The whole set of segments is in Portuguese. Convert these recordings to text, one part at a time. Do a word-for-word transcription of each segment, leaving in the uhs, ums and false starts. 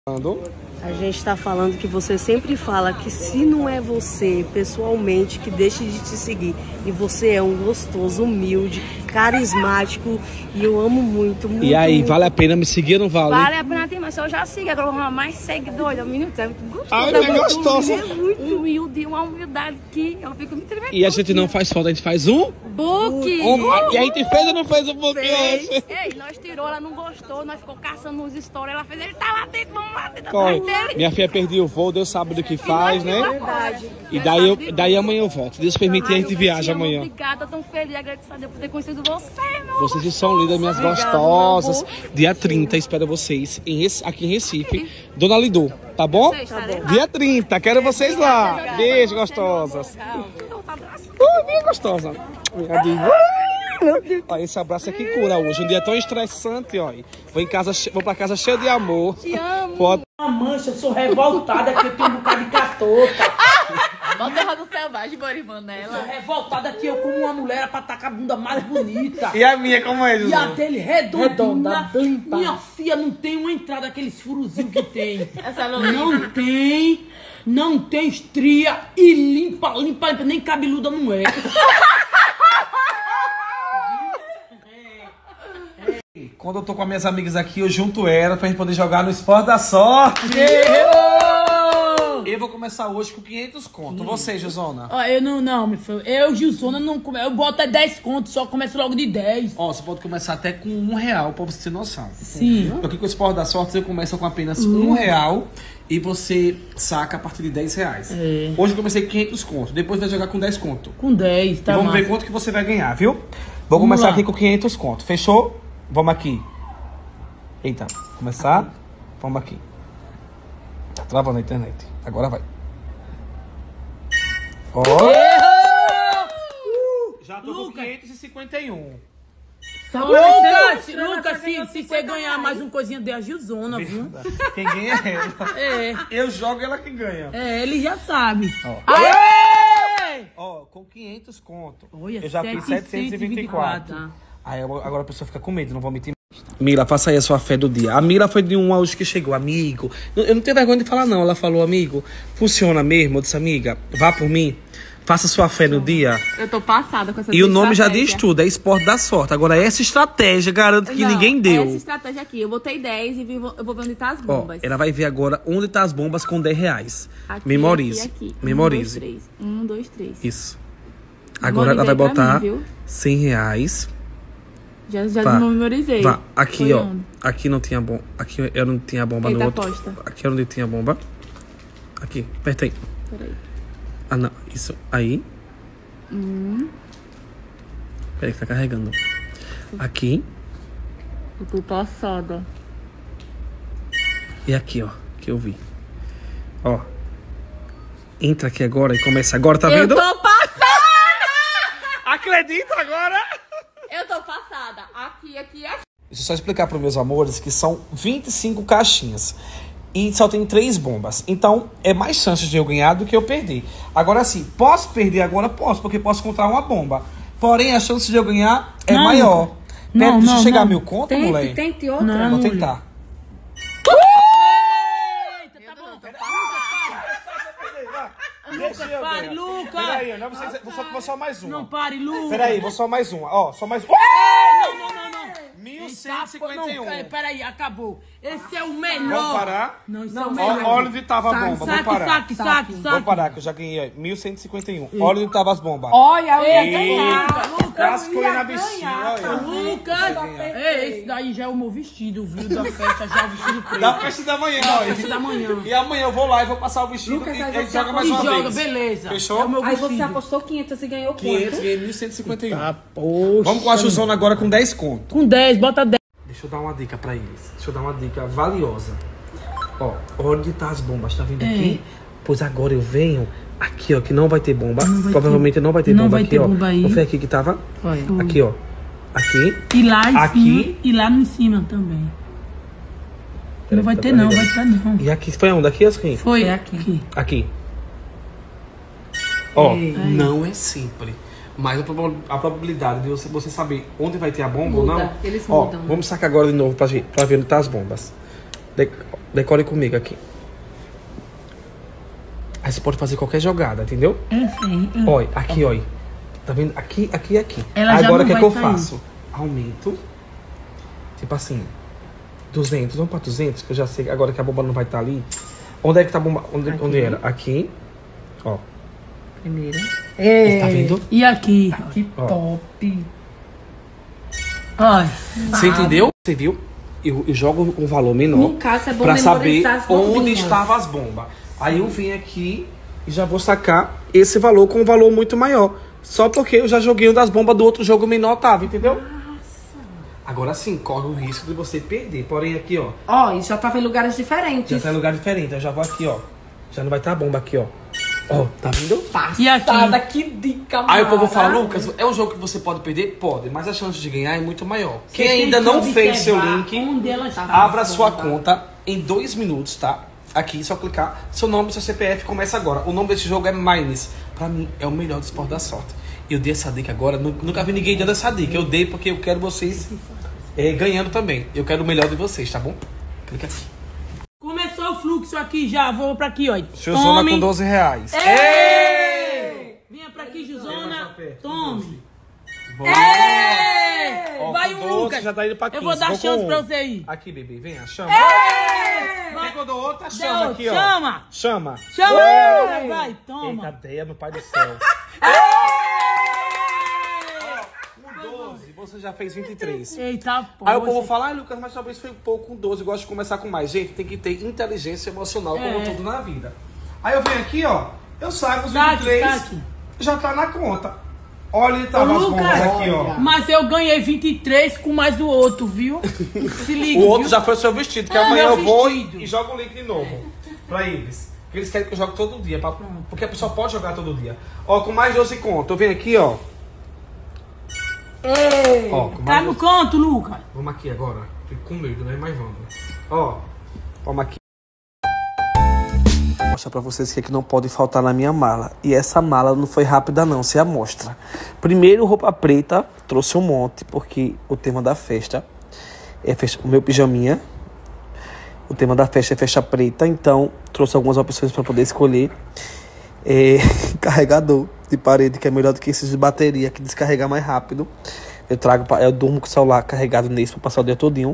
A gente está falando que você sempre fala que se não é você, pessoalmente, que deixe de te seguir. E você é um gostoso, humilde, carismático. E eu amo muito, muito. E aí, muito. vale a pena me seguir ou não vale? Vale a pena ter, mas eu já sigo. Agora eu vou mais seguidor. Um minuto, é muito gostoso. Ah, é gostoso. É muito humilde, uma humildade que eu fico me tremendo. E a gente não faz foto, a gente faz um book. Um, e a gente fez ou não fez o book hoje? Ei, nós tirou, ela não gostou, nós ficou caçando nos stories. Ela fez, ele tá lá dentro, vamos lá dentro atrás dele. Minha filha perdeu o voo, Deus sabe do que faz, né? Verdade. E daí, eu, daí amanhã eu volto. Deus permitir, a gente viaja amanhã. Obrigada, tão feliz, agradecida por ter conhecido você, meu. Vocês são lindas, minhas gostosas. Dia trinta, espero vocês em, aqui em Recife. Dona Lidô, tá bom? Tá bom. Dia trinta, quero vocês lá. Beijo, gostosas. Uh, bem gostosa. Minha diva. Ó, esse abraço aqui cura hoje. Um dia tão estressante, ó. Vou, em casa, vou pra casa cheio de amor. Te amo. Pode... Uma mancha, eu sou revoltada que eu tenho um bocado de catota. Bota a roda selvagem, Borimã, nela. Eu sou revoltada que eu, como uma mulher, pra estar com a bunda mais bonita. E a minha, como é, E a José? dele redondinha. limpa. Minha filha não tem uma entrada, aqueles furozinhos que tem. Essa não Não tem, não tem estria e limpa, limpa, limpa, nem cabeluda não é. Quando eu tô com as minhas amigas aqui, eu junto elas pra gente poder jogar no Esporte da Sorte. Eu vou começar hoje com quinhentos conto. Você, Gilzona? Ó, eu não, não, meu filho. Eu, Gilzona, não começo. Eu boto até dez contos, só começo logo de dez. Ó, você pode começar até com um real pra você ter noção. Sim. Aqui com o Esporte da Sorte, você começa com apenas um real e você saca a partir de dez reais. É. Hoje eu comecei com quinhentos conto, depois vai jogar com dez conto. Com dez, tá? E vamos massa. ver quanto que você vai ganhar, viu? Vou Vamos começar lá. aqui com quinhentos conto. Fechou? Vamos aqui. Eita, começar. Vamos aqui. Tá travando a internet. Agora vai. Ó. Já tô com Lucas. quinhentos e cinquenta e um. Lucas, Lucas, se, se você ganhar mais um coisinha de a Gilzona, viu? Quem ganha é ela. É, Eu jogo, ela que ganha. é, ele já sabe. Ó. Aê! Ó, com quinhentos conto. Olha, eu já fiz setecentos setecentos e e vinte vinte e e quatro. quatro. Aí eu- agora a pessoa fica com medo, não vou mentir. Mila, faça aí a sua fé do dia. A Mila foi de um hoje que chegou, amigo. Eu não tenho vergonha de falar, não. Ela falou, amigo, funciona mesmo? Eu disse, amiga, vá por mim. Faça sua fé no dia. Eu tô passada com essa E o nome já estratégia. diz tudo, é Esporte da Sorte. Agora, essa estratégia, garanto que Não, ninguém deu. Essa estratégia aqui, eu botei dez e vi- eu vou ver onde tá as Ó, bombas. ela vai ver agora onde tá as bombas com dez reais. Aqui, Memorize. aqui, aqui. Memorize. Um, dois, três. Um, dois, três. Isso. Agora ela vai Memorizei pra botar mim, viu? cem reais. Já, já Vá. memorizei. Vá, aqui, Foi ó. onde? Aqui não tinha bomba. Aqui eu não tinha bomba Eita, no outro. aposta. Aqui é onde tinha bomba. Aqui, aperta aí. Peraí. Ah, não. Isso. Aí. Hum. Peraí que tá carregando. Aqui. Eu tô passada. E aqui, ó. Que eu vi. Ó. Entra aqui agora e começa agora, tá Eu vendo? tô passada! Acredita agora? Eu tô passada. Aqui, aqui, aqui. Deixa eu só explicar para meus amores que são vinte e cinco caixinhas. E só tem três bombas. Então, é mais chances de eu ganhar do que eu perder. Agora sim, posso perder agora? Posso, porque posso comprar uma bomba. Porém, a chance de eu ganhar é Não, maior. não, Pera, deixa eu não, chegar não. a mil conto, Tente, moleque. tente outra. Não. Vou mulher. tentar. Eita, tá bom. Lucas, pare, Lucas. Peraí, não, você, vou, só, vou só mais uma. Não pare, Lucas. Peraí, vou só mais uma. Ó, só mais uma. Não, não, não, não. mil cento e cinquenta e um. Não, peraí, acabou. Esse é o Vamos menor. parar? Não, isso é o Ó, menor. olha onde tava a bomba. Vou Saque, parar. saque, saque, Vou saque. parar, que eu já ganhei ó, mil cento e cinquenta e um. Olha onde tava as bombas. Olha, eu ia Eita, ganhar. Lucas, cascou ia na bichinha, ganhar. olha. Lucas, é, esse daí já é o meu vestido, viu? Da festa, já o vestido preto. Da festa da manhã, Da ó. festa da manhã. E amanhã eu vou lá e vou passar o vestido Lucas, e aí a gente você joga mais E uma joga, vez. beleza. Fechou? É o meu Aí vestido. você apostou quinhentos e ganhou quinhentos, quanto? ganhei mil cento e cinquenta e um. Ah, poxa. Vamos com a Juzona agora com dez conto. Com dez, bota dez. Deixa eu dar uma dica pra eles. Deixa eu dar uma dica valiosa. Ó, onde tá as bombas? Tá vendo aqui? Pois agora eu venho aqui, ó, que não vai ter bomba. Não vai Provavelmente ter- não vai ter não bomba vai aqui, ter ó. bomba aí. Não foi aqui que tava? Vai. Aqui, ó. Aqui. E lá em Aqui. cima, e lá em cima também. Não vai Tá ter não, vai carregando. ter não. E aqui foi onde? Aqui, assim? Foi É aqui. aqui. Aqui. Ó, Ei. não é sempre. Mas a proba- a probabilidade de você, você saber onde vai ter a bomba ou Muda, não. eles Ó, mudam, né? vamos sacar agora de novo pra, gente, pra ver onde tá as bombas. De- Decore comigo aqui. Aí você pode fazer qualquer jogada, entendeu? Enfim. Olha, aqui, olha. Tá vendo? Aqui, aqui e aqui. Ela já Agora o não que é que eu vai sair. faço? Aumento. Tipo assim, duzentos. Vamos pra duzentos, que eu já sei agora que a bomba não vai estar ali. Onde é que tá a bomba? Onde, onde era? Aqui. Ó. Primeira. É. Tá vendo? E aqui? Que Ó. top. Ai, Você entendeu? Você viu? Eu, eu jogo um valor menor No caso, é bom pra saber memorizar as onde bombinhas. estavam as bombas. Aí eu venho aqui e já vou sacar esse valor com um valor muito maior. Só porque eu já joguei um das bombas do outro jogo menor, tava, entendeu? Agora sim, corre o risco de você perder. Porém, aqui, ó, Ó, isso já tava em lugares diferentes. já tá em lugar diferente. Eu já vou aqui, ó. Já não vai estar a bomba aqui, ó. Ó, tá vendo? E aqui? Passada, que dica Aí o povo fala, maravilhosa. Lucas, é um jogo que você pode perder? Pode, mas a chance de ganhar é muito maior. Você Quem tem ainda que não fez seu observar link, onde ela está. abra sua conta em dois minutos, tá? Aqui, só clicar. Seu nome, seu C P F começa agora. O nome desse jogo é Mines. Pra mim, é o melhor do esporte da sorte. Eu dei essa dica agora. nu- Nunca vi ninguém dando essa dica. Eu dei porque eu quero vocês é, ganhando também. Eu quero o melhor de vocês, tá bom? Clica aqui. Começou o fluxo aqui já. Vou pra aqui, ó. Chuzona Tome. com doze reais. Ei! Venha pra aqui, Juzona. Tome. Ei! Ó, Vai com o doze, Lucas. já tá indo pra Eu vou quinze. dar Vou chance com pra um. você ir. Aqui, bebê, venha, chama. Vai. Quando outra, Deu, chama aqui, ó. chama. Chama. Chama. Vai, vai, Eita, toma. Deia, meu pai do céu. Com doze, você já fez vinte e três. Eita, pô. Aí o povo fala, ah, Lucas, mas talvez foi um pouco com doze, eu gosto de começar com mais. Gente, tem que ter inteligência emocional, como É. tudo na vida. Aí eu venho aqui, ó, eu saio os Saque, vinte e três, saque. já tá na conta. Olha, tá Ô, as Lucas, bombas aqui, ó. Mas eu ganhei vinte e três com mais o outro, viu? Se liga, O outro viu? já foi o seu vestido, que Ah, amanhã meu eu vou vestido. e, e jogo o link de novo pra eles. Porque eles querem que eu jogue todo dia, pra- porque a pessoa pode jogar todo dia. Ó, com mais doze conto, eu venho aqui, ó. Ó, com Tá mais no doze. canto, Lucas. Vamos aqui agora. Fico com medo, né? Mas vamos. Ó, vamos aqui. Vou mostrar pra vocês o que, é que não pode faltar na minha mala. E essa mala não foi rápida não, se amostra. Primeiro, roupa preta, trouxe um monte, porque o tema da festa é festa, o meu pijaminha. O tema da festa é festa preta, então trouxe algumas opções para poder escolher. É, carregador de parede, que é melhor do que esses de bateria, que descarrega mais rápido. Eu trago, pra- eu durmo com o celular carregado nesse para passar o dia todinho.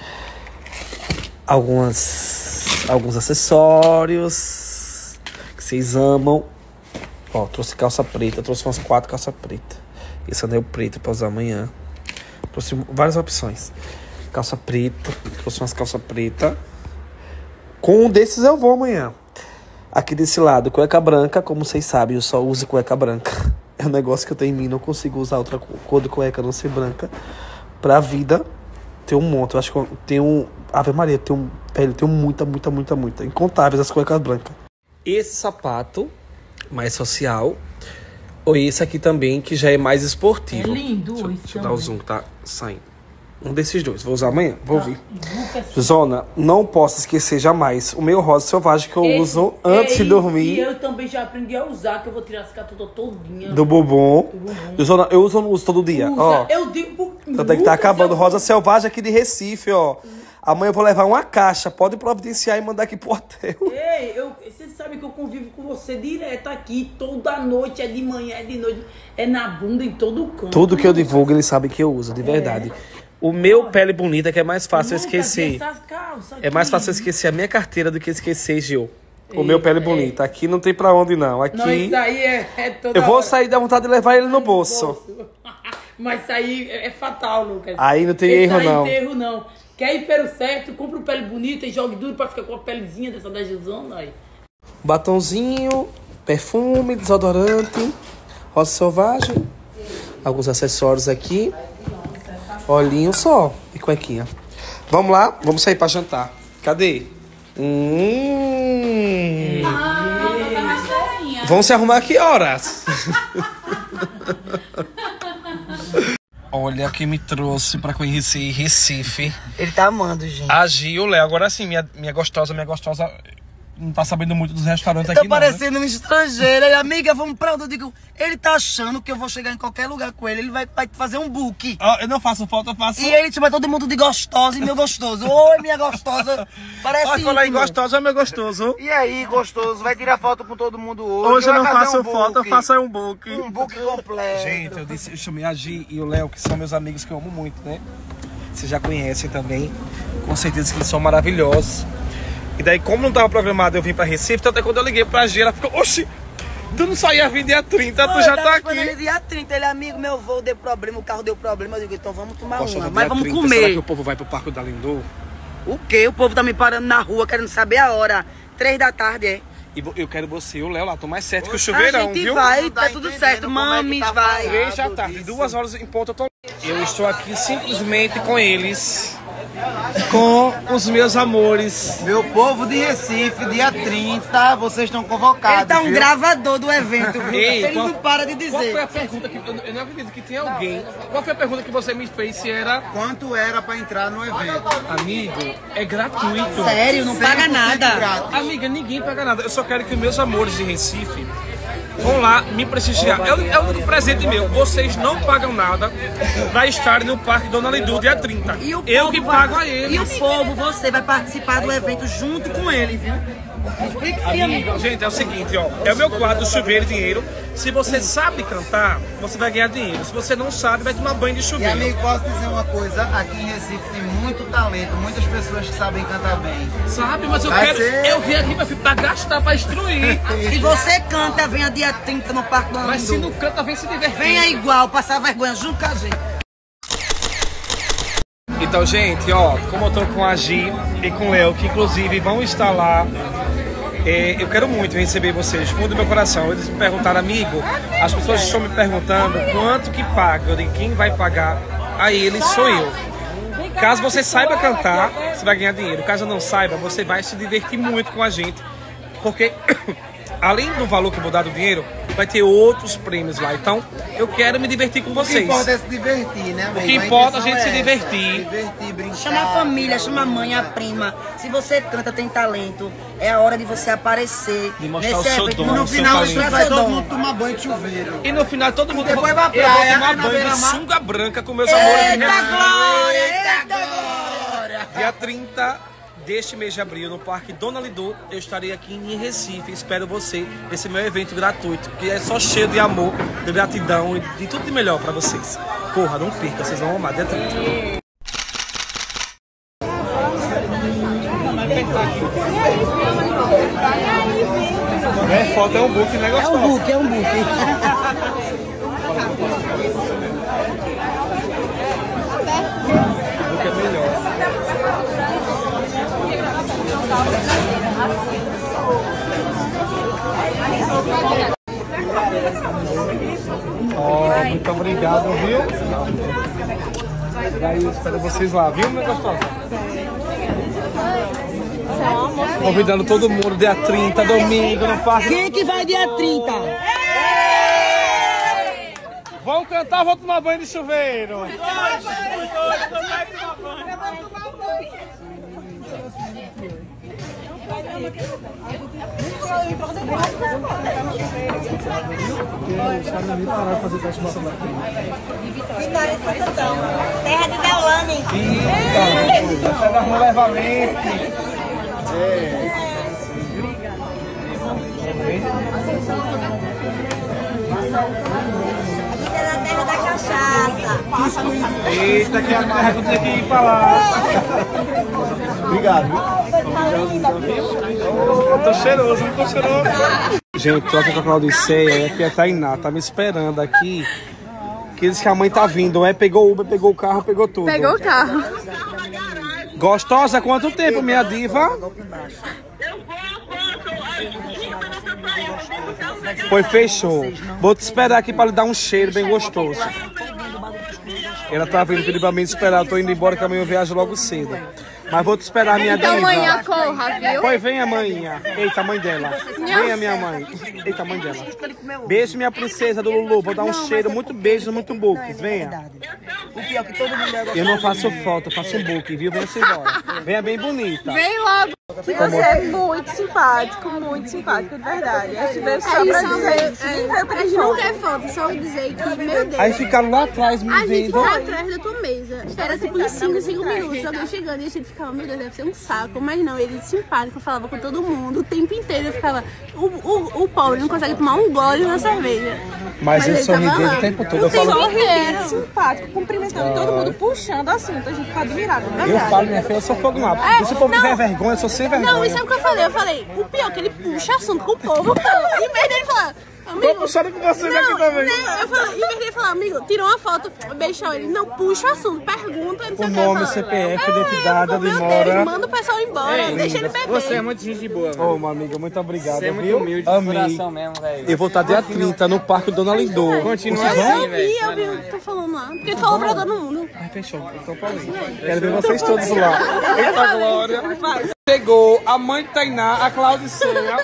Algumas, alguns acessórios que vocês amam. Ó, trouxe calça preta, trouxe umas quatro calças pretas. Esse anel preto para usar amanhã. Trouxe várias opções. Calça preta, trouxe umas calças pretas. Com um desses eu vou amanhã. Aqui desse lado, cueca branca. Como vocês sabem, eu só uso cueca branca. É um negócio que eu tenho em mim. Não consigo usar outra cor de cueca, a não ser branca. Pra vida, tem um monte. Eu acho que eu tenho... Ave Maria, tem um... Velho, tem muita, muita, muita, muita. Incontáveis as cuecas brancas. Esse sapato, mais social. Ou esse aqui também, que já é mais esportivo. É lindo Deixa, eu- esse deixa eu dar o também. zoom que tá saindo. Um desses dois. Vou usar amanhã? Vou vir. Lucas. Zona, não posso esquecer jamais o meu rosa selvagem que eu Esse- uso antes é, de e- dormir. E eu também já aprendi a usar, que eu vou tirar essa catuta todinha. Do bumbum. Zona, eu uso ou não uso todo dia? Usa. Ó, Eu digo... então tem que estar acabando. Rosa selvagem aqui de Recife, ó. Amanhã eu vou levar uma caixa. Pode providenciar e mandar aqui pro hotel. Ei, eu, você sabe que eu convivo com você direto aqui, toda noite, é de manhã, é de noite, é na bunda, em todo canto. Tudo que eu divulgo, eles sabem que eu uso, de verdade. O meu pele bonita que é mais fácil eu Nunca vi esquecer. essas calças É mais aqui. fácil eu esquecer a minha carteira do que esquecer, Gil. O meu pele bonita. Aqui não tem pra onde, não. Não, Aqui... isso aí é, é toda Eu vou hora. sair da vontade de levar ele no bolso. Mas isso aí é é fatal, Lucas. Aí não tem Esse erro, aí não. tem erro, não. Quer ir pelo certo, compra uma pele bonita e jogue duro pra ficar com a pelezinha dessa da Gilzona aí. Batonzinho, perfume, desodorante, rosa selvagem, alguns acessórios aqui, olhinho só e cuequinha. Vamos lá, vamos sair pra jantar. Cadê? Hum. Vamos se arrumar que horas? Olha quem me trouxe pra conhecer Recife. Ele tá amando, gente. A Gil, Léo, agora sim, minha, minha gostosa, minha gostosa não tá sabendo muito dos restaurantes Tô aqui, não, né? parecendo um estrangeiro. Aí, amiga, vamos pra onde? Eu digo, ele tá achando que eu vou chegar em qualquer lugar com ele, ele vai, vai fazer um book. Ah, eu não faço foto, eu faço... E ele chama todo mundo de gostosa e meu gostoso. Oi, minha gostosa. Parece Pode falar em íntimo. gostoso, é meu gostoso. E aí, gostoso, vai tirar foto com todo mundo hoje? Hoje eu Vai não fazer faço um foto, eu book. faço um book. Um book completo. Gente, eu, disse, eu chamei a Gi e o Léo, que são meus amigos que eu amo muito, né? Vocês já conhecem também. Com certeza que eles são maravilhosos. E daí, como não tava programado eu vim pra Recife, então até quando eu liguei pra Gi, ela ficou... Oxi, tu não saía vir dia trinta, tu já tá aqui. Ele dia trinta, ele é amigo, meu voo deu problema, o carro deu problema. Eu digo, então vamos tomar Poxa, uma. no Mas dia vamos trinta, comer. Será que o povo vai pro Parque da Lindor? O quê? O povo tá me parando na rua, querendo saber a hora. Três da tarde, é? E eu quero você e o Léo lá, tô mais certo que o chuveirão, a gente viu? vai, tá tudo certo. Mames, vai. Três da tarde, duas horas em ponto eu tô... Eu estou aqui simplesmente com eles, com os meus amores. Meu povo de Recife, dia trinta, vocês estão convocados. Ele tá um viu? gravador do evento, viu? Ei, ele qual- não para de Qual foi dizer. a pergunta que... Eu eu não acredito que tem alguém... Qual foi a pergunta que você me fez se era... Quanto era pra entrar no evento? Amigo, é gratuito. Sério, não paga nada. Grátis. Amiga, ninguém paga nada. Eu só quero que meus amores de Recife vão lá me prestigiar. É o, é o único presente meu. Vocês não pagam nada pra estarem no Parque Dona Lindu dia trinta. E o Eu povo que vai- pago a eles. E o povo, você vai participar do evento junto com ele, viu? Explica aí, amigo. Gente, é o seguinte, ó. É o meu quadro Chuveiro e Dinheiro. Se você sabe cantar, você vai ganhar dinheiro. Se você não sabe, vai tomar banho de E chuveiro. amigo, posso dizer uma coisa? Aqui em Recife tem muito talento, muitas pessoas que sabem cantar bem. Sabe? Mas eu Vai quero... ser- Eu vim aqui, meu filho, pra gastar, pra instruir. Se você canta, venha dia trinta no Parque do Mas se Lindu. não canta, vem se divertir. Venha igual, passar vergonha junto com a gente. Então, gente, ó, como eu tô com a Gi e com o Léo, que inclusive vão estar lá, é, eu quero muito receber vocês, fundo do meu coração. Eles me perguntaram, amigo, as pessoas estão me perguntando quanto que paga, eu digo, quem vai pagar a eles sou eu. Caso você saiba cantar, você vai ganhar dinheiro. Caso não saiba, você vai se divertir muito com a gente, porque além do valor que eu vou dar do dinheiro, vai ter outros prêmios lá. Então, eu quero me divertir com O que vocês. importa é se divertir, né, amigo? O que importa é a intenção gente se essa, divertir. Divertir, brincar. Chama a família, chama a mãe, a prima. Se você canta, tem talento, é a hora de você aparecer. De mostrar nesse o seu evento. dom, No o seu final, talento. mostrar Vai seu todo dom. mundo tomar banho de chuveiro. E no final todo mundo depois vai pra eu vou praia, tomar na banho de beira-mar. sunga branca com meus amores de Eita Recife. glória, eita glória. Dia trinta deste mês de abril, no Parque Dona Lindu, eu estarei aqui em Recife. Espero você. Esse meu evento gratuito, que é só cheio de amor, de gratidão e de tudo de melhor pra vocês. Corra, não perca, vocês vão amar. Dia trinta. Não é foto, é um book, né, É gostoso? um book, é um book. book é melhor. Ó, muito obrigado, viu? Daí eu espero vocês lá, viu, minha gostosa? Convidando todo mundo dia trinta, domingo, no parque. Quem que vai dia trinta? Vamos cantar, vou tomar banho de chuveiro. Terra de Deolane. Eita, vai dar um levamento. Aqui é na terra da cachaça. Eita, que a terra que eu tenho que ir pra lá. Obrigado. Eu tô cheiroso, não tô cheiroso. Gente, tô aqui com a Claudiceia e aqui a Tainá, tá me esperando aqui. Que diz que a mãe tá vindo, é? Pegou o Uber, pegou o carro, pegou tudo. Pegou o carro. Gostosa, quanto tempo, minha diva? Foi, fechou. Vou te esperar aqui pra lhe dar um cheiro bem gostoso. Ela tá vindo pedir pra mim esperar, eu tô indo embora que amanhã eu viajo logo cedo. Mas vou te esperar, minha Então diva. amanhã corra, viu? Pois venha, manhinha. Eita, mãe dela. Venha, minha mãe. Eita, mãe dela. Beijo, minha princesa do Lulu. Vou dar um cheiro, muito beijo, muito books. Venha. O pior que todo mundo é Eu não faço foto, eu faço um book, viu? Venha-se embora. Venha bem bonita. Vem logo. Que você é muito simpático, muito simpático, de verdade. A gente veio só pra dizer isso. Nem veio pra A gente não quer foto, só dizer que, meu Deus. Aí ficaram lá atrás me A gente vendo. foi lá atrás da tua mesa. Era tipo uns cinco, cinco minutos, alguém chegando e a gente ficava, meu Deus, deve ser um saco. Mas não, ele simpático, falava com todo mundo o tempo inteiro. Eu ficava, o, o, o pobre não consegue tomar um gole na cerveja. Mas, Mas ele sorri dele o tempo todo. Eu falo, sorrindo, simpático, cumprimentando todo mundo, puxando assunto. A gente fica admirado, verdade. Eu falo, minha filha, eu sou fogo no ar. É, Se o povo não, tiver vergonha, eu sou sem vergonha. Não, isso é o que eu falei. Eu falei, o pior é que ele puxa assunto com o povo, pô. Em vez dele falar, amigo... Tô puxando com vocês não, aqui também. Não, eu falei, em vez dele falar, amigo, tirou uma foto, beijou ele. Não, puxa o assunto, pergunta, não sei o o que. nome, C P F, identidade, onde mora. Manda o pessoal embora, Ei, deixa ele beber. Você é muito gente boa, Ô, oh, uma amiga, muito obrigado, Você é muito viu? humilde, Amei. de coração mesmo, velho. Eu vou estar dia trinta no Parque Dona Lindor. Continua assim, Eu vi, eu vi o que tu falando lá. Porque tu falou pra todo mundo. Ah, fechou. Então falei. Quero ver vocês todos lá. Eita, Glória. Chegou a mãe de Tainá, a Claudicinha.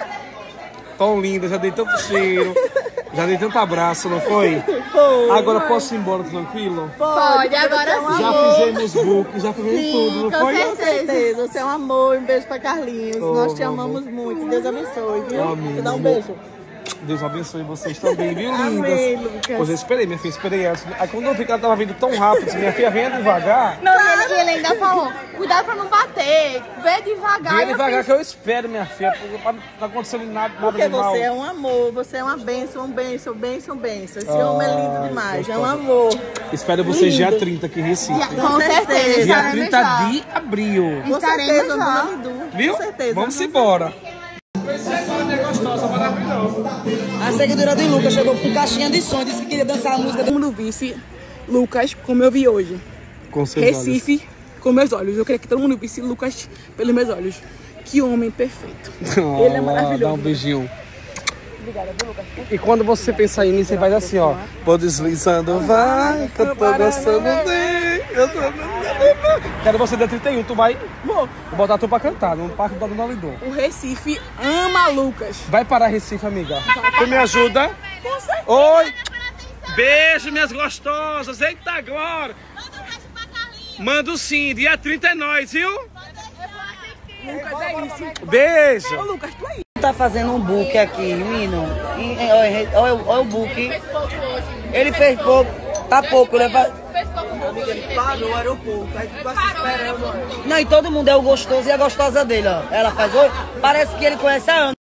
Tão linda, já dei tanto cheiro. Já dei tanto abraço, não foi? Foi. Agora posso ir embora tranquilo? Pode, agora sim. Já fizemos book, já fizemos Sim, tudo, não com foi? certeza. Com certeza, você é um amor, um beijo pra Carlinhos. Oh, Nós te amor. amamos muito. Deus abençoe, viu? Amém, Te dá um amor. beijo. Deus abençoe vocês também, viu, lindas? Amém, Lucas. Pois eu esperei, minha filha, esperei ela. Aí quando eu vi que ela tava vindo tão rápido, disse, minha filha, venha devagar. Não, ele, ele ainda falou, cuidado pra não bater, vê devagar. Venha Eu devagar fiz- que eu espero, minha filha, porque pra não tá acontecendo nada, nada Porque de mal. você é um amor, você é uma bênção, um bênção, bênção, bênção. Esse Ah, homem é lindo demais, é um gostosa. amor. Espero vocês dia Lindo. trinta aqui em Recife. Com certeza. Dia estaremos trinta lá. de abril. Com Estaremos certeza, lá. Dona Lindu. Viu? Com certeza. Vamos embora. Gostosa, maravilhosa. A seguidora de Lucas chegou com caixinha de som, disse que queria dançar a música. Todo mundo visse Lucas como eu vi hoje. Com seus Recife com meus olhos. Eu queria que todo mundo visse Lucas pelos meus olhos. Que homem perfeito. olhos. Ele é maravilhoso. Dá um beijinho. Obrigada, viu, Lucas? E quando você pensar em mim, você faz assim, ó. Vou deslizando, vai, que eu tô gostando dele. Eu tô... Quero você dia trinta e um, tu vai? Vou. Vou botar tu pra cantar no Parque do Dona Lindor. O Recife ama Lucas. Vai parar Recife, amiga. Tu me ajuda? Com certeza. Oi! Beijo, minhas gostosas. Eita, agora! Mando sim, dia trinta é nós, viu? Lucas, é isso. Beijo! Ô, Lucas, tu aí. Tá fazendo um book aqui, menino. E, e, Olha, olha, olha o book. Ele fez pouco, tá pouco, ele vai... Ele parou o aeroporto, aí ficou se esperando. Não, e todo mundo é o gostoso e a gostosa dele, ó. Ela faz oi, parece que ele conhece a Ana.